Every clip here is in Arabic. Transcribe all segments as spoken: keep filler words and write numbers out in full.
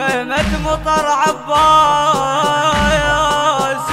خيمة مطر عباس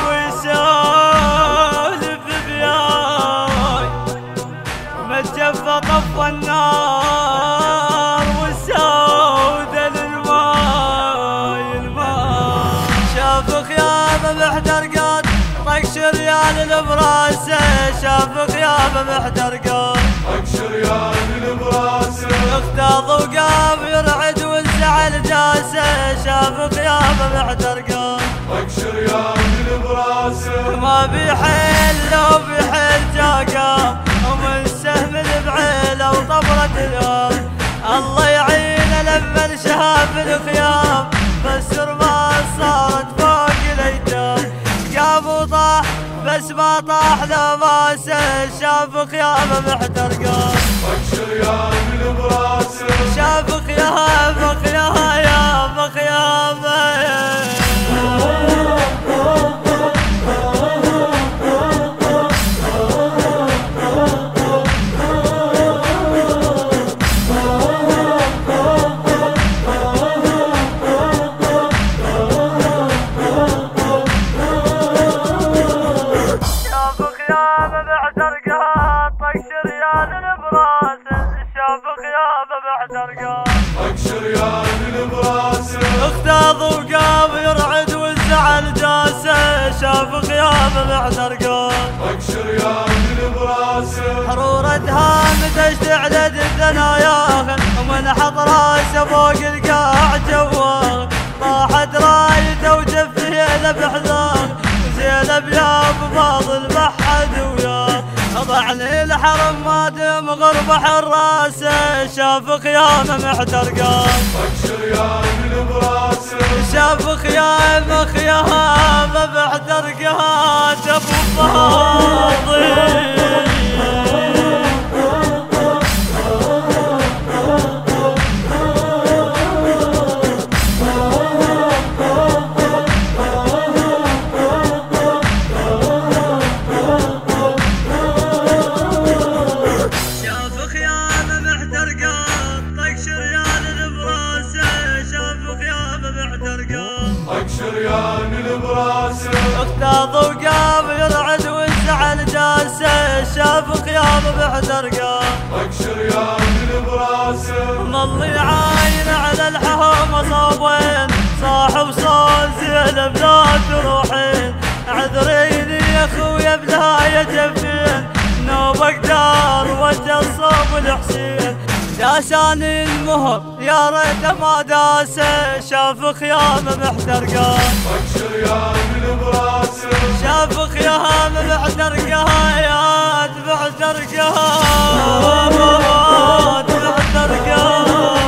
ويسولف بياي متجفى طفى النار والسودة للماي الماي شاف خيابه محترقات طق شريان البراسه شاف خيابه محترقات طق شريان البراسه اختاض وقام يرعد والزعل جاسه شاف خيابه محترقات طق شريان البراسه ما بيحل لو بيحل جاقا ومن سهم البعيله وطبرة اليوم الله يعينه لما شاف الخيام بس ما صارت فوق الايتام قام وطاح بس ما طاح لباسه شاف خيامه محترقات طق شريان البراسه شاف خيامه خيامه خيامه طق شريان البراسه اختاض وقام يرعد والزعل جاسه شاف خيامه محترقات طق شريان البراسه حرورة هامته اشتعلت الثنايا ومن حط راسه فوق القاع جواه طاحت رايته وجفيه بحذاه زينب يا ابو فاضل بحد وياه ضعني الحرم ما دم غرب حراسه شاف خيامه محترقات طق شريان البراسه شاف خيامه خيامه محترقات ابو فاضل طق شريان البراسه اختاض وقام يرعد والزعل جاسه شاف خيامه محترقات طق شريان البراسه مضي عاين على الحومه صوبين صاحب صوت زينب لا تروحين عذريني يا خويا بلا يجفين نوبك دار وجه الصوب الحسين داساني المهر يا ريت ما داسه شاف خيامه محترقات طق شريان البراسه شاف خيامه محترقات محترقات محترقات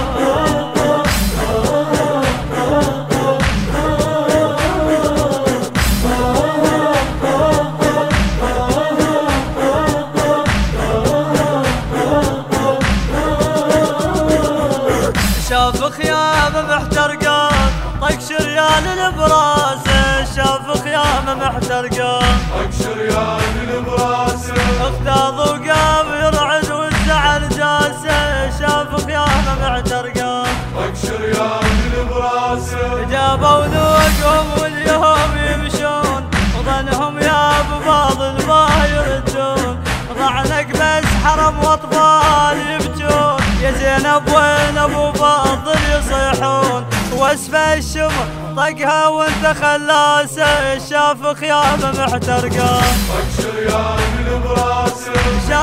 شاف خيامه محترقات طق شريان البراسه شاف خيامه محترقات طق شريان البراسه اختاض وقام يرعد والزعل جاسه شاف خيامه محترقات طق شريان البراسه جابوا ذوقهم واليوم يمشون وظنهم يا ابو فاضل ما يردون ضعنك بس حرم واطفال يبجون يا زينب وين ابو فاضل يصيحون واسف الشمر طقها وانت خلاسه شاف خيامه محترقات طق شريان البراسه